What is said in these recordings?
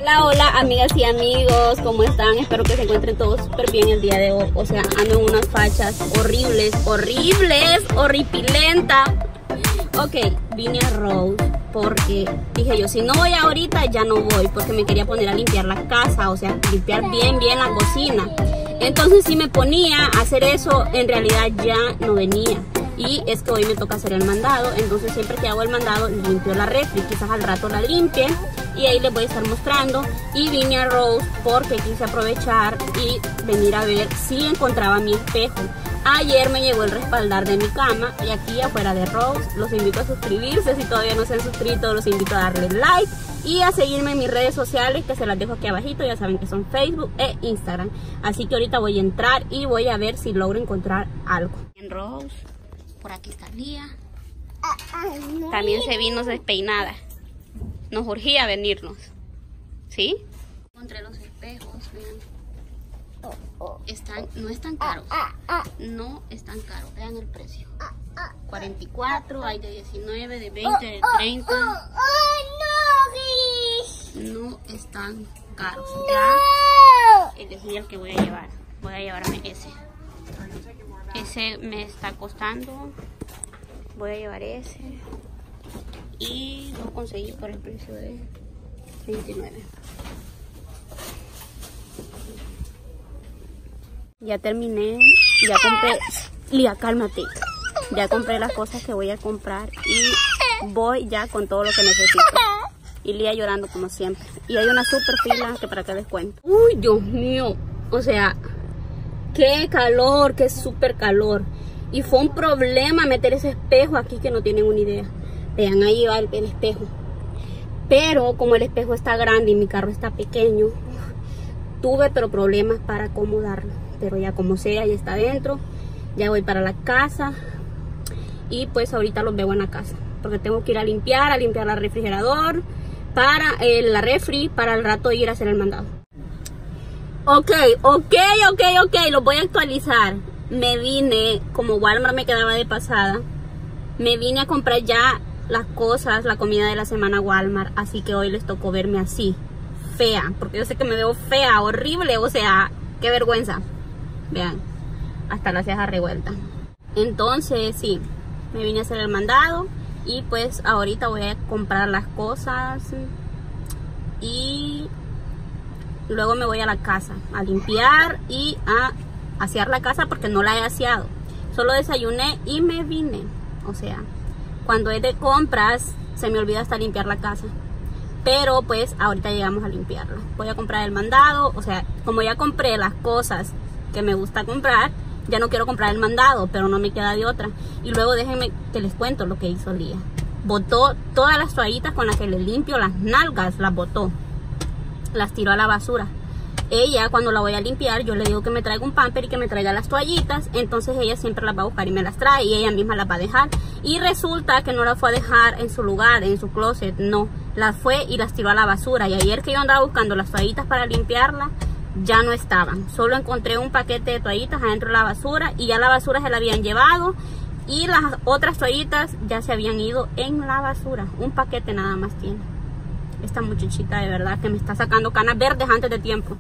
Hola, hola amigas y amigos, ¿cómo están? Espero que se encuentren todos súper bien el día de hoy. O sea, ando en unas fachas horribles, horripilentas. Ok, vine a Rose porque dije yo, si no voy ahorita ya no voy, porque me quería poner a limpiar la casa, o sea, limpiar bien la cocina. Entonces si me ponía a hacer eso, en realidad ya no venía. Y es que hoy me toca hacer el mandado, entonces siempre que hago el mandado limpio la refri, quizás al rato la limpie y ahí les voy a estar mostrando. Y vine a Rose porque quise aprovechar y venir a ver si encontraba mi espejo. Ayer me llegó el respaldar de mi cama y aquí afuera de Rose. Los invito a suscribirse, si todavía no se han suscrito los invito a darle like y a seguirme en mis redes sociales que se las dejo aquí abajito, ya saben que son Facebook e Instagram. Así que ahorita voy a entrar y voy a ver si logro encontrar algo. En Rose, por aquí está Lía. También se vino despeinada. Nos urgía venirnos. ¿Sí? Encontré los espejos, vean. No están caros. No están caros. Vean el precio. 44, hay de 19, de 20, de 30. No están caros. Ya elegí el que voy a llevar. Voy a llevarme ese. Ese me está costando. Voy a llevar ese. Y lo conseguí por el precio de 29. Ya terminé, ya compré. Lía, cálmate. Ya compré las cosas que voy a comprar y voy ya con todo lo que necesito. Y Lía llorando como siempre. Y hay una super fila que para que les cuento. Uy, Dios mío. O sea, qué calor, qué super calor. Y fue un problema meter ese espejo aquí que no tienen una idea. Vean, ahí va el espejo. Pero como el espejo está grande y mi carro está pequeño, tuve problemas para acomodarlo. Pero ya como sea, ya está adentro. Ya voy para la casa. Y pues ahorita los veo en la casa. Porque tengo que ir a limpiar el refrigerador. Para la refri, para el rato ir a hacer el mandado. Ok, los voy a actualizar. Me vine, como Walmart me quedaba de pasada, me vine a comprar ya las cosas, la comida de la semana Walmart. Así que hoy les tocó verme así, fea, porque yo sé que me veo fea, horrible, o sea, qué vergüenza. Vean, hasta la ceja revuelta. Entonces sí, me vine a hacer el mandado y pues ahorita voy a comprar las cosas y luego me voy a la casa a limpiar y a asear la casa porque no la he aseado. Solo desayuné y me vine. O sea, cuando es de compras se me olvida hasta limpiar la casa. Pero pues ahorita llegamos a limpiarla. Voy a comprar el mandado. O sea, como ya compré las cosas que me gusta comprar, ya no quiero comprar el mandado, pero no me queda de otra. Y luego déjenme que les cuento lo que hizo Lía. Botó todas las toallitas con las que le limpio las nalgas, las botó. Las tiró a la basura. Ella, cuando la voy a limpiar, yo le digo que me traiga un pamper y que me traiga las toallitas. Entonces ella siempre las va a buscar y me las trae y ella misma las va a dejar. Y resulta que no las fue a dejar en su lugar, en su closet, no. Las fue y las tiró a la basura. Y ayer que yo andaba buscando las toallitas para limpiarla, ya no estaban. Solo encontré un paquete de toallitas adentro de la basura y ya la basura se la habían llevado. Y las otras toallitas ya se habían ido en la basura. Un paquete nada más tiene. Esta muchachita de verdad que me está sacando canas verdes antes de tiempo.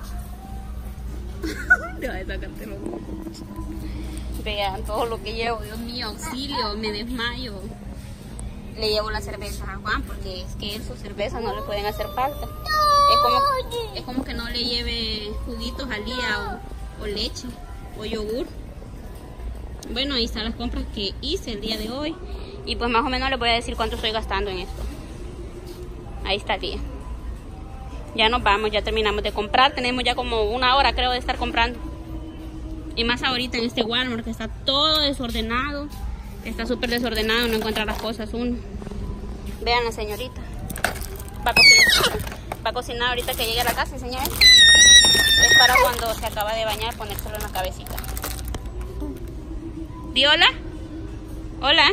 Vean todo lo que llevo, Dios mío, auxilio, me desmayo. Le llevo la cerveza a Juan porque es que sus cervezas no le pueden hacer falta. Es como que no le lleve juguitos a Lía o leche o yogur. Bueno, ahí están las compras que hice el día de hoy. Y pues más o menos les voy a decir cuánto estoy gastando en esto. Ahí está Lía. Ya nos vamos, ya terminamos de comprar. Tenemos ya como una hora creo de estar comprando. Y más ahorita en este Walmart que está todo desordenado. Está súper desordenado, no encuentra las cosas uno. Vean la señorita. Va a cocinar ahorita que llegue a la casa, señores. Es para cuando se acaba de bañar ponérselo en la cabecita. ¿Di hola? Hola.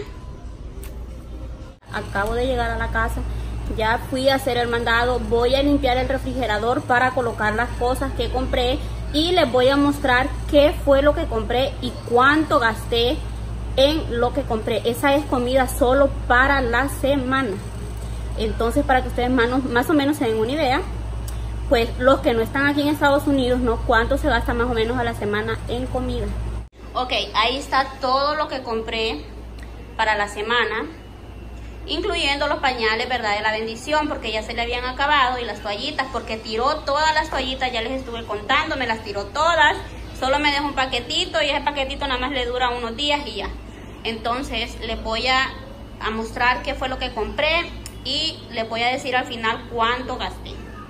Acabo de llegar a la casa. Ya fui a hacer el mandado. Voy a limpiar el refrigerador para colocar las cosas que compré. Y les voy a mostrar qué fue lo que compré y cuánto gasté en lo que compré. Esa es comida solo para la semana. Entonces, para que ustedes más o menos se den una idea, pues los que no están aquí en Estados Unidos, ¿no? ¿Cuánto se gasta más o menos a la semana en comida? Ok, ahí está todo lo que compré para la semana, incluyendo los pañales, ¿verdad? De la bendición, porque ya se le habían acabado, y las toallitas, porque tiró todas las toallitas, ya les estuve contando, me las tiró todas, solo me dejó un paquetito, y ese paquetito nada más le dura unos días y ya. Entonces les voy a mostrar qué fue lo que compré y les voy a decir al final cuánto gasté.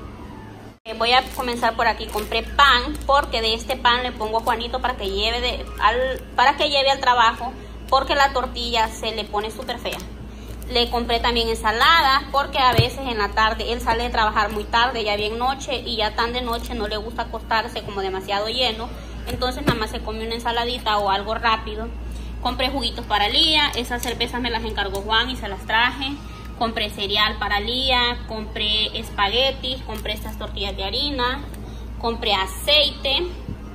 Voy a comenzar por aquí. Compré pan, porque de este pan le pongo a Juanito para que lleve al trabajo, porque la tortilla se le pone súper fea. Le compré también ensalada, porque a veces en la tarde él sale de trabajar muy tarde, ya bien noche, y ya tan de noche no le gusta acostarse como demasiado lleno, entonces nada más se come una ensaladita o algo rápido. Compré juguitos para Lía, esas cervezas me las encargó Juan y se las traje. Compré cereal para Lía, compré espaguetis, compré estas tortillas de harina, compré aceite,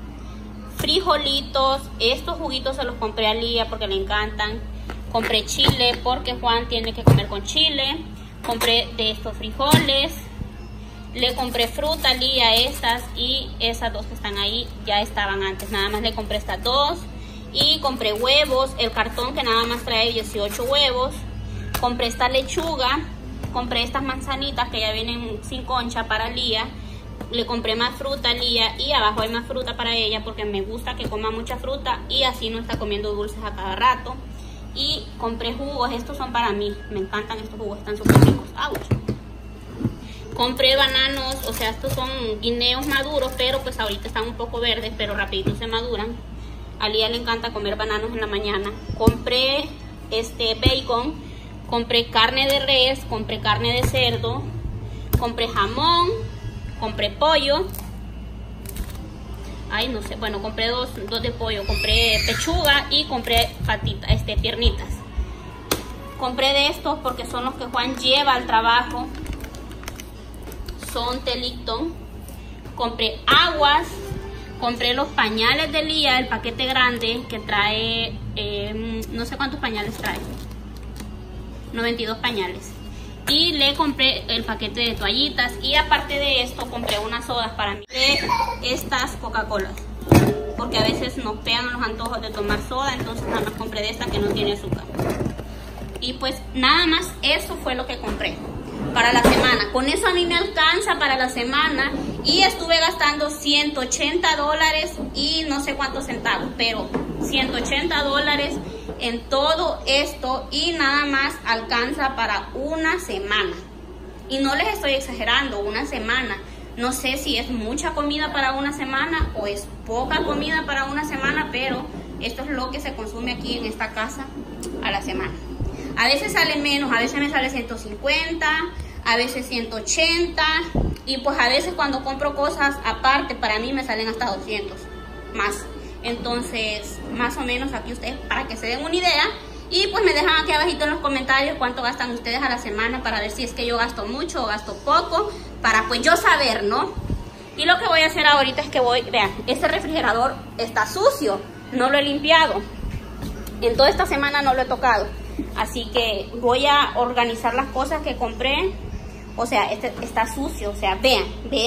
frijolitos, estos juguitos se los compré a Lía porque le encantan. Compré chile porque Juan tiene que comer con chile. Compré de estos frijoles. Le compré fruta a Lía, estas, y esas dos que están ahí ya estaban antes, nada más le compré estas dos. Y compré huevos, el cartón que nada más trae 18 huevos. Compré esta lechuga, compré estas manzanitas que ya vienen sin concha para Lía. Le compré más fruta a Lía, y abajo hay más fruta para ella porque me gusta que coma mucha fruta y así no está comiendo dulces a cada rato. Y compré jugos, estos son para mí, me encantan estos jugos, están súper ricos. ¡Auch! Compré bananos, o sea, estos son guineos maduros, pero pues ahorita están un poco verdes, pero rapidito se maduran. A Lía le encanta comer bananos en la mañana. Compré bacon. Compré carne de res, compré carne de cerdo, compré jamón, compré pollo. Ay, no sé, bueno, compré dos de pollo, compré pechuga y compré piernitas. Compré de estos porque son los que Juan lleva al trabajo. Son Telicton. Compré aguas, compré los pañales de Lía, el paquete grande que trae, no sé cuántos pañales trae. 92 pañales. Y le compré el paquete de toallitas, y aparte de esto compré unas sodas para mí, de estas Coca-Cola, porque a veces nos pegan los antojos de tomar soda, entonces nada más compré de esta que no tiene azúcar. Y pues nada más eso fue lo que compré para la semana. Con eso a mí me alcanza para la semana, y estuve gastando $180 y no sé cuántos centavos, pero $180 en todo esto, y nada más alcanza para una semana. Y no les estoy exagerando, una semana. No sé si es mucha comida para una semana o es poca comida para una semana, pero esto es lo que se consume aquí en esta casa a la semana. A veces sale menos, a veces me sale 150, a veces 180, y pues a veces cuando compro cosas aparte para mí me salen hasta 200 más. Entonces, más o menos aquí ustedes, para que se den una idea, y pues me dejan aquí abajito en los comentarios cuánto gastan ustedes a la semana, para ver si es que yo gasto mucho o gasto poco, para pues yo saber, ¿no? Y lo que voy a hacer ahorita es que vean, este refrigerador está sucio, no lo he limpiado, en toda esta semana no lo he tocado, así que voy a organizar las cosas que compré. O sea, este está sucio, o sea, vean.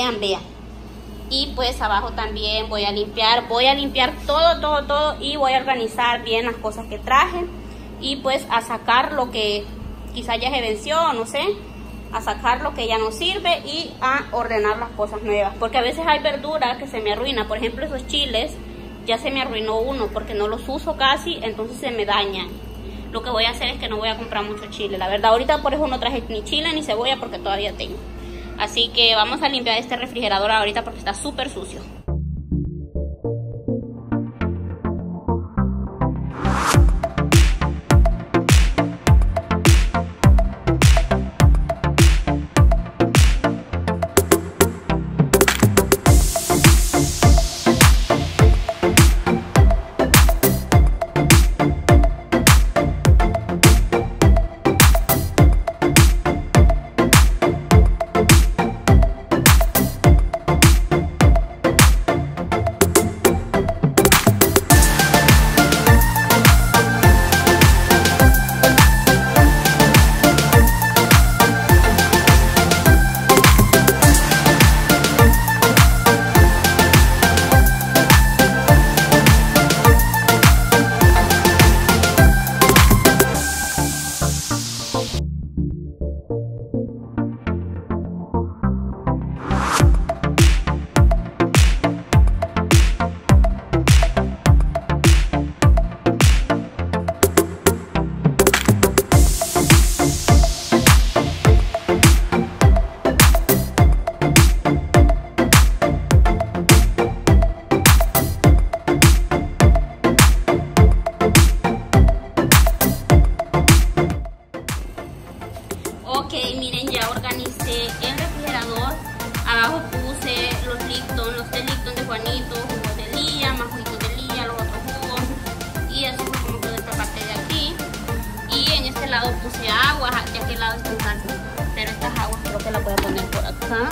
Y pues abajo también voy a limpiar todo, y voy a organizar bien las cosas que traje, y pues a sacar lo que quizás ya se venció, no sé, a sacar lo que ya no sirve y a ordenar las cosas nuevas, porque a veces hay verdura que se me arruina. Por ejemplo, esos chiles ya se me arruinó uno porque no los uso casi, entonces se me dañan. Lo que voy a hacer es que no voy a comprar mucho chile, la verdad. Ahorita por eso no traje ni chile ni cebolla porque todavía tengo. Así que vamos a limpiar este refrigerador ahorita porque está súper sucio. aguas, de aquel lado están salsas, pero estas aguas creo que las voy a poner por acá.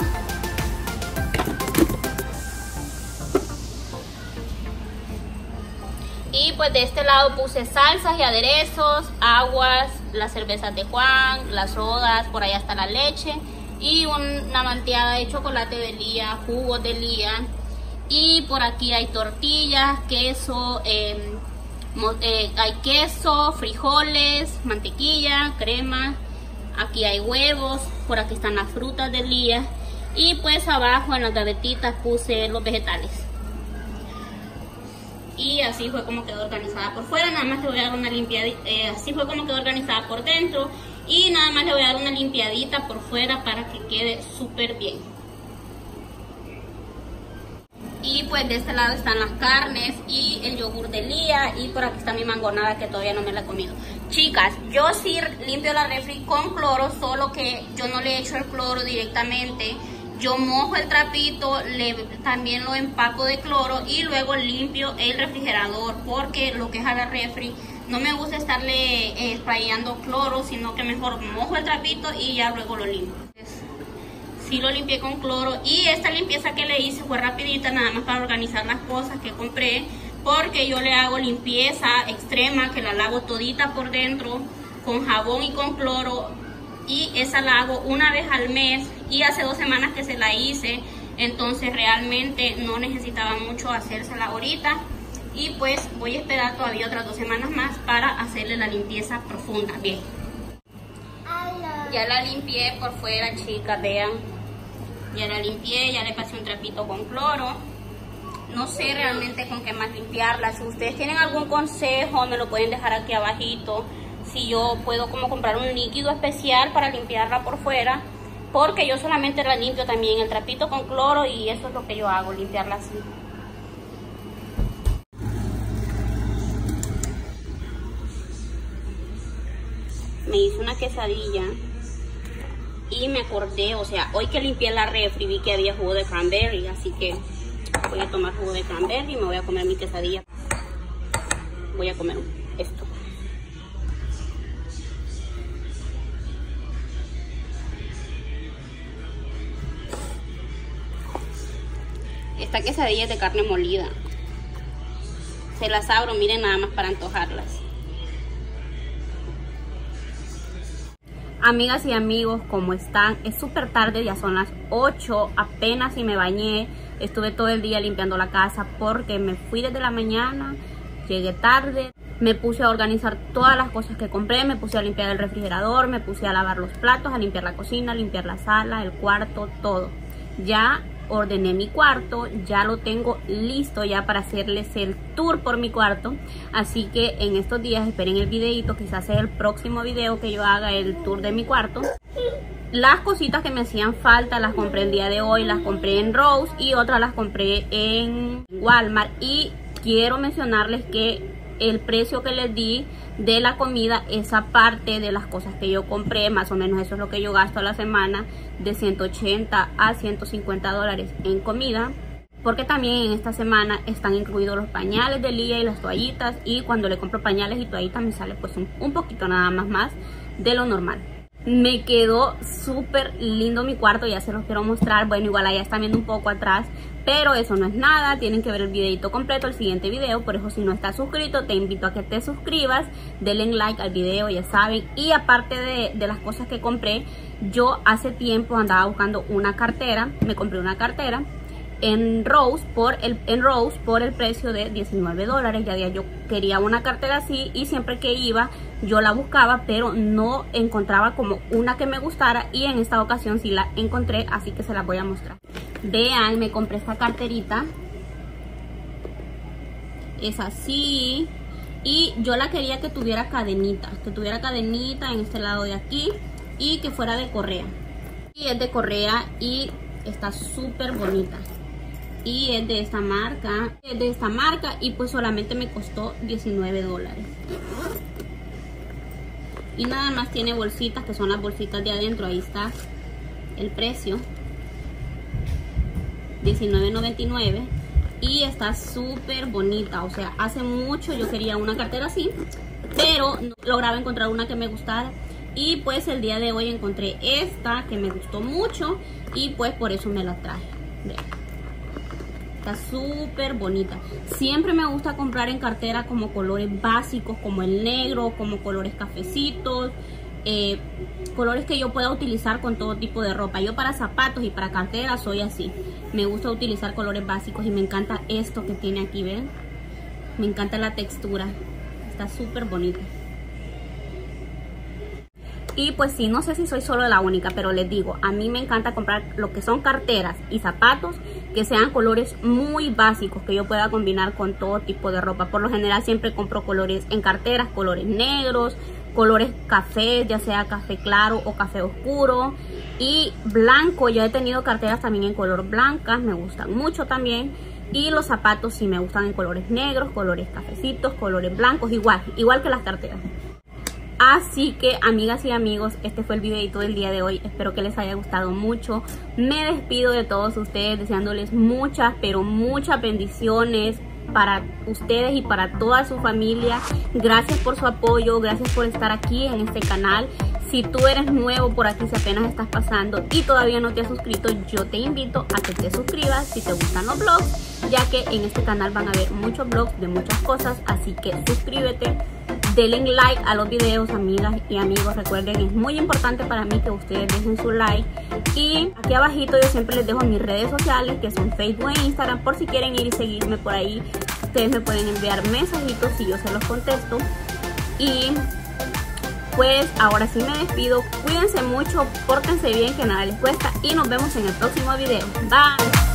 Y pues de este lado puse salsas y aderezos, aguas, las cervezas de Juan, las sodas, por allá está la leche y una malteada de chocolate de Lía, jugos de Lía. Y por aquí hay tortillas, queso, hay queso, frijoles, mantequilla, crema. Aquí hay huevos, por aquí están las frutas de Lía. Y pues abajo en las gavetitas puse los vegetales. Y así fue como quedó organizada por fuera. Nada más le voy a dar una limpiadita, así fue como quedó organizada por dentro. Y nada más le voy a dar una limpiadita por fuera para que quede súper bien. Y pues de este lado están las carnes y el yogur de Lía. Y por aquí está mi mangonada que todavía no me la he comido. Chicas, yo sí limpio la refri con cloro, solo que yo no le echo el cloro directamente. Yo mojo el trapito, también lo empaco de cloro y luego limpio el refrigerador, porque lo que es a la refri no me gusta estarle sprayando cloro, sino que mejor mojo el trapito y ya luego lo limpio. Sí lo limpié con cloro y esta limpieza que le hice fue rapidita, nada más para organizar las cosas que compré, porque yo le hago limpieza extrema, que la lavo todita por dentro con jabón y con cloro. Y esa la hago una vez al mes y hace 2 semanas que se la hice, entonces realmente no necesitaba mucho hacérsela ahorita. Y pues voy a esperar todavía otras 2 semanas más para hacerle la limpieza profunda. Bien, ya la limpié por fuera, chicas, vean. Ya la limpié, ya le pasé un trapito con cloro. No sé realmente con qué más limpiarla. Si ustedes tienen algún consejo, me lo pueden dejar aquí abajito. Si yo puedo como comprar un líquido especial para limpiarla por fuera, porque yo solamente la limpio también el trapito con cloro y eso es lo que yo hago, limpiarla así. Me hice una quesadilla y me acordé, o sea, hoy que limpié la refri vi que había jugo de cranberry, así que voy a tomar jugo de cranberry y me voy a comer mi quesadilla. Voy a comer esto. Esta quesadilla es de carne molida. Se las abro, miren, nada más para antojarlas. Amigas y amigos, ¿cómo están? Es súper tarde, ya son las 8, apenas si me bañé. Estuve todo el día limpiando la casa porque me fui desde la mañana, llegué tarde. Me puse a organizar todas las cosas que compré, me puse a limpiar el refrigerador, me puse a lavar los platos, a limpiar la cocina, a limpiar la sala, el cuarto, todo. Ya ordené mi cuarto, ya lo tengo listo ya para hacerles el tour por mi cuarto, así que en estos días esperen el videito, quizás sea el próximo video que yo haga el tour de mi cuarto. Las cositas que me hacían falta las compré el día de hoy, las compré en Rose y otras las compré en Walmart. Y quiero mencionarles que el precio que les di de la comida, esa parte de las cosas que yo compré, más o menos eso es lo que yo gasto a la semana, de 180 a 150 dólares en comida, porque también en esta semana están incluidos los pañales de Lía y las toallitas, y cuando le compro pañales y toallitas me sale pues un poquito nada más de lo normal. Me quedó súper lindo mi cuarto, ya se los quiero mostrar. Bueno, igual allá están viendo un poco atrás, pero eso no es nada, tienen que ver el videito completo, el siguiente video. Por eso, si no estás suscrito, te invito a que te suscribas, denle like al video, ya saben. Y aparte de las cosas que compré, yo hace tiempo andaba buscando una cartera, me compré una cartera en Rose por el precio de 19 dólares. Ya yo quería una cartera así y siempre que iba yo la buscaba, pero no encontraba como una que me gustara, y en esta ocasión sí la encontré, así que se la voy a mostrar. Vean, me compré esta carterita, es así, y yo la quería que tuviera cadenita en este lado de aquí y que fuera de correa, y es de correa y está súper bonita. Y es de esta marca, y pues solamente me costó 19 dólares. Y nada más tiene bolsitas, que son las bolsitas de adentro, ahí está el precio, $19.99. Y está súper bonita, o sea, hace mucho yo quería una cartera así, pero no lograba encontrar una que me gustara. Y pues el día de hoy encontré esta que me gustó mucho y pues por eso me la traje. Vean. Está súper bonita. Siempre me gusta comprar en cartera como colores básicos, como el negro, como colores cafecitos, colores que yo pueda utilizar con todo tipo de ropa. Yo para zapatos y para cartera soy así. Me gusta utilizar colores básicos y me encanta esto que tiene aquí, ¿ven? Me encanta la textura. Está súper bonita. Y pues sí, no sé si soy solo la única, pero les digo, a mí me encanta comprar lo que son carteras y zapatos que sean colores muy básicos, que yo pueda combinar con todo tipo de ropa. Por lo general siempre compro colores en carteras, colores negros, colores café, ya sea café claro o café oscuro, y blanco. Yo he tenido carteras también en color blancas, me gustan mucho también. Y los zapatos sí me gustan en colores negros, colores cafecitos, colores blancos, igual que las carteras. Así que, amigas y amigos, este fue el videito del día de hoy. Espero que les haya gustado mucho. Me despido de todos ustedes deseándoles muchas, pero muchas bendiciones para ustedes y para toda su familia. Gracias por su apoyo, gracias por estar aquí en este canal. Si tú eres nuevo por aquí, si apenas estás pasando y todavía no te has suscrito, yo te invito a que te suscribas si te gustan los vlogs, ya que en este canal van a ver muchos vlogs de muchas cosas. Así que suscríbete. Denle like a los videos, amigas y amigos. Recuerden, es muy importante para mí que ustedes dejen su like. Y aquí abajito yo siempre les dejo mis redes sociales, que son Facebook e Instagram, por si quieren ir y seguirme por ahí. Ustedes me pueden enviar mensajitos y yo se los contesto. Y pues ahora sí me despido. Cuídense mucho, pórtense bien, que nada les cuesta. Y nos vemos en el próximo video. Bye.